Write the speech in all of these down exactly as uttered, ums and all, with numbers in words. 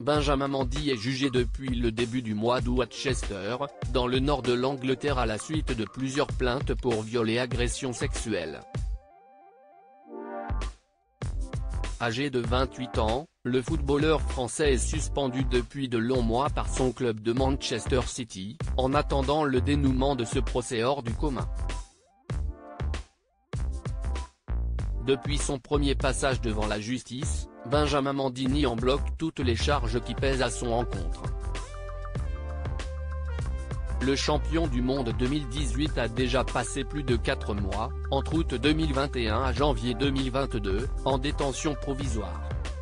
Benjamin Mendy est jugé depuis le début du mois d'août à Chester, dans le nord de l'Angleterre à la suite de plusieurs plaintes pour viol et agression sexuelle. Âgé de vingt-huit ans, le footballeur français est suspendu depuis de longs mois par son club de Manchester City, en attendant le dénouement de ce procès hors du commun. Depuis son premier passage devant la justice, Benjamin Mendy nie en bloc toutes les charges qui pèsent à son encontre. Le champion du monde deux mille dix-huit a déjà passé plus de quatre mois, entre août deux mille vingt et un à janvier deux mille vingt-deux, en détention provisoire.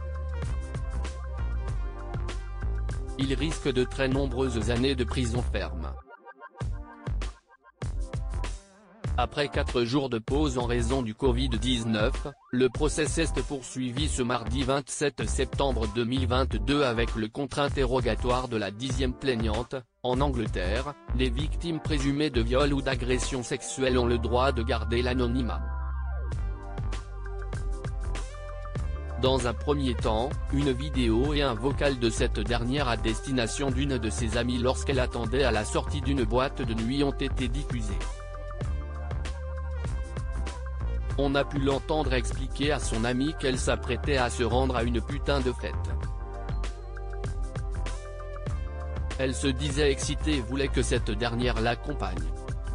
Il risque de très nombreuses années de prison ferme. Après quatre jours de pause en raison du Covid dix-neuf, le procès s'est poursuivi ce mardi vingt-sept septembre deux mille vingt-deux avec le contre-interrogatoire de la dixième plaignante. En Angleterre, les victimes présumées de viol ou d'agression sexuelle ont le droit de garder l'anonymat. Dans un premier temps, une vidéo et un vocal de cette dernière à destination d'une de ses amies lorsqu'elle attendait à la sortie d'une boîte de nuit ont été diffusés. On a pu l'entendre expliquer à son amie qu'elle s'apprêtait à se rendre à une putain de fête. Elle se disait excitée et voulait que cette dernière l'accompagne.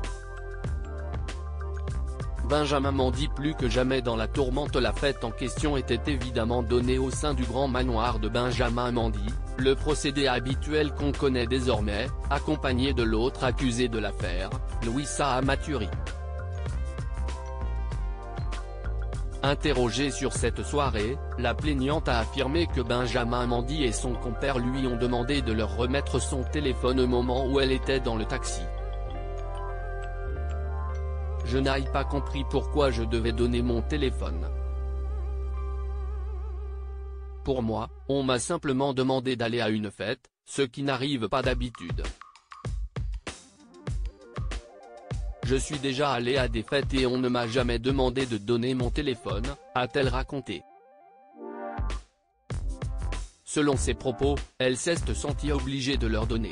Benjamin Mendy plus que jamais dans la tourmente. La fête en question était évidemment donnée au sein du grand manoir de Benjamin Mendy, le procédé habituel qu'on connaît désormais, accompagné de l'autre accusé de l'affaire, Louisa Amaturi. Interrogée sur cette soirée, la plaignante a affirmé que Benjamin Mendy et son compère lui ont demandé de leur remettre son téléphone au moment où elle était dans le taxi. Je n'ai pas compris pourquoi je devais donner mon téléphone. Pour moi, on m'a simplement demandé d'aller à une fête, ce qui n'arrive pas d'habitude. Je suis déjà allé à des fêtes et on ne m'a jamais demandé de donner mon téléphone, a-t-elle raconté. Selon ses propos, elle s'est sentie obligée de leur donner.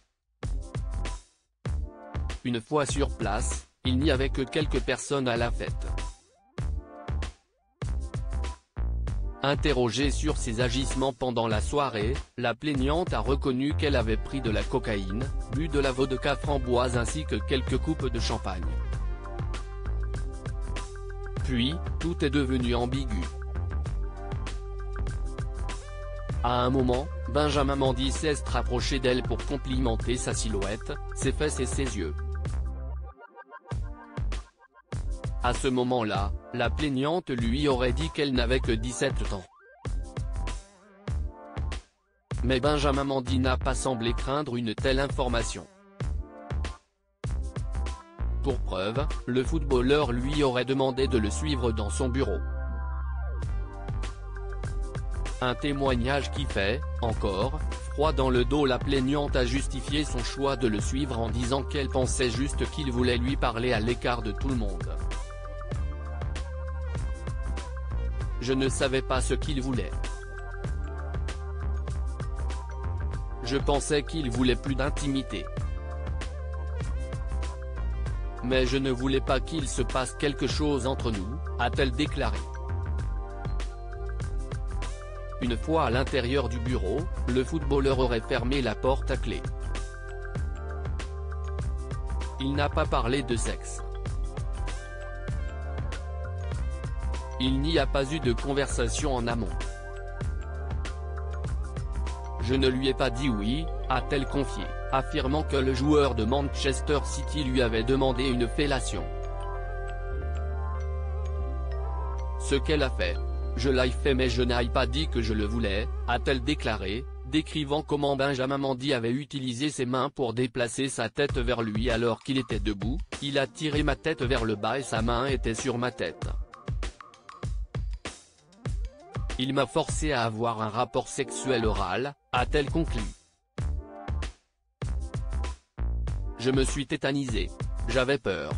Une fois sur place, il n'y avait que quelques personnes à la fête. Interrogée sur ses agissements pendant la soirée, la plaignante a reconnu qu'elle avait pris de la cocaïne, bu de la vodka framboise ainsi que quelques coupes de champagne. Puis, tout est devenu ambigu. À un moment, Benjamin Mendy s'est rapproché d'elle pour complimenter sa silhouette, ses fesses et ses yeux. À ce moment-là, la plaignante lui aurait dit qu'elle n'avait que dix-sept ans. Mais Benjamin Mendy n'a pas semblé craindre une telle information. Pour preuve, le footballeur lui aurait demandé de le suivre dans son bureau. Un témoignage qui fait, encore, froid dans le dos. La plaignante a justifié son choix de le suivre en disant qu'elle pensait juste qu'il voulait lui parler à l'écart de tout le monde. Je ne savais pas ce qu'il voulait. Je pensais qu'il voulait plus d'intimité. Mais je ne voulais pas qu'il se passe quelque chose entre nous, a-t-elle déclaré. Une fois à l'intérieur du bureau, le footballeur aurait fermé la porte à clé. Il n'a pas parlé de sexe. Il n'y a pas eu de conversation en amont. Je ne lui ai pas dit oui, a-t-elle confié, affirmant que le joueur de Manchester City lui avait demandé une fellation. Ce qu'elle a fait. Je l'ai fait mais je n'ai pas dit que je le voulais, a-t-elle déclaré, décrivant comment Benjamin Mendy avait utilisé ses mains pour déplacer sa tête vers lui alors qu'il était debout. Il a tiré ma tête vers le bas et sa main était sur ma tête. Il m'a forcé à avoir un rapport sexuel oral, a-t-elle conclu. Je me suis tétanisé. J'avais peur.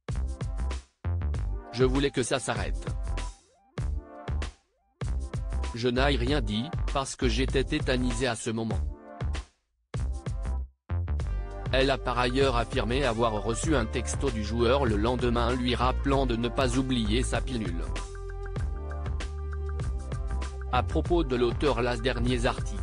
Je voulais que ça s'arrête. Je n'ai rien dit, parce que j'étais tétanisé à ce moment. Elle a par ailleurs affirmé avoir reçu un texto du joueur le lendemain lui rappelant de ne pas oublier sa pilule. À propos de l'auteur, las derniers articles.